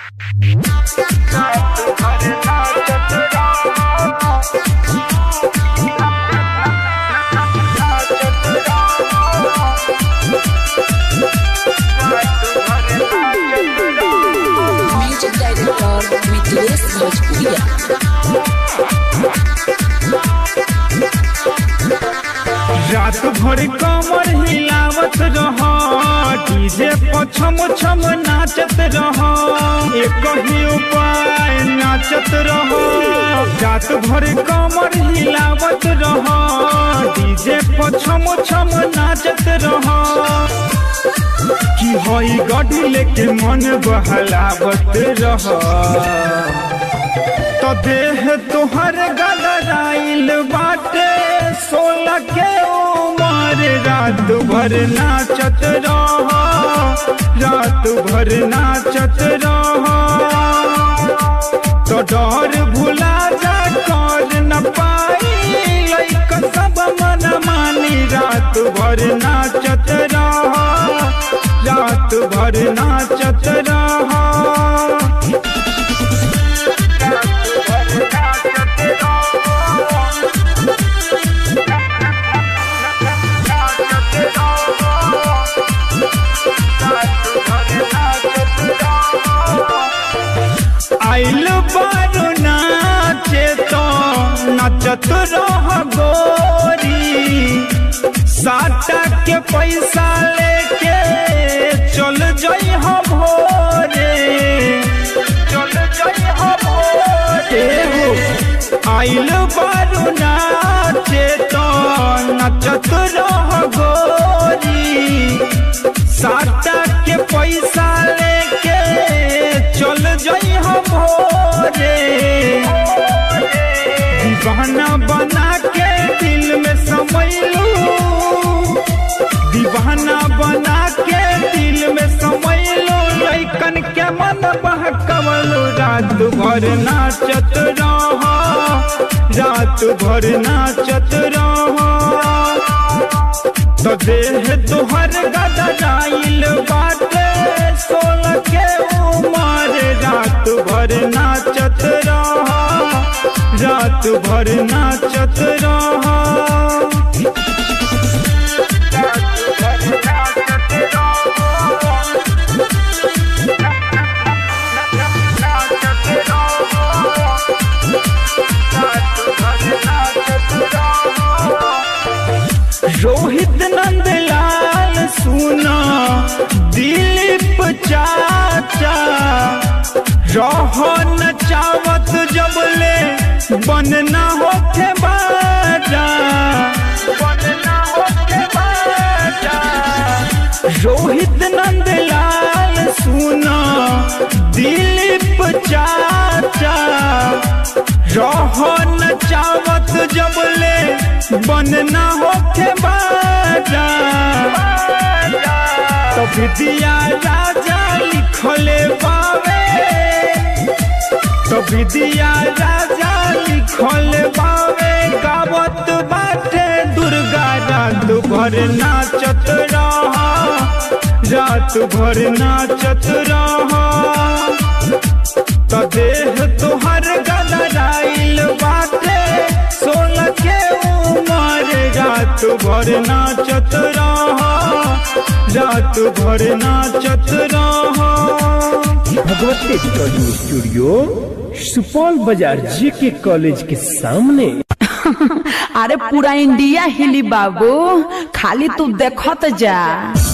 रात भर कमर हिलावत रह, डीजे पर छम छम नाचत रह, एक ही उपाय नाचत रह। रात भर कमर हिलावत रह, डीजे पर छम छम नाचत रह। की हई गढ़ी लेके मन बहलावत रह, तो देह तोहर गदराइल बाटे 16 के उमर। रात भर नाचत रह, रात भर नाचत रह, तो डर भुला जा कर न पाई लइका सब मन मानी। रात भर नाचत रह, रात भर नाचत रह। आइल बारू नाचे तो नाचत रह गोरी, साटा के पैसा लेके चल जई हम भोरे, चल जई हम भोरे। आइल बारू नाचे तो नाचत रह गोरी, साटा के पैसा लेके चल जई हम भोरे। दीवाना बना के दिल में समैलू, दीवाना बना के दिल में समैलू, लइकन के मन बहकवलू। रात भर नाचत रह, रात भर नाचत रह, तो देह तोहर गदराइल बाटे 16 के उमर। रात भर नाचत रह, रात भर नाचत रह। रोहित नंदलाल सुना दिलीप चाचा, रहो नचावत जबले बनना होके बाजा, बनना होके बाजा। रोहित नंदलाल सुना दिलीप चाचा, रहो नचावत जबले बनना होके बाजा। तो विद्या राजा लिखले बावे, तो विद्या राजा लिखले बावे, गावत बाटे दुर्गा। रात भर नाचत रह, रात भर नाचत रह, तो देह तोहर गदराइल बाटे 16 के उमर। रात भर नाचत रह, रात भर नाचत रह। भगवती रिकॉर्डिंग स्टूडियो, सुपौल बाजार जेके कॉलेज के सामने। अरे पूरा इंडिया हिली बाबू, खाली तू देखत जा।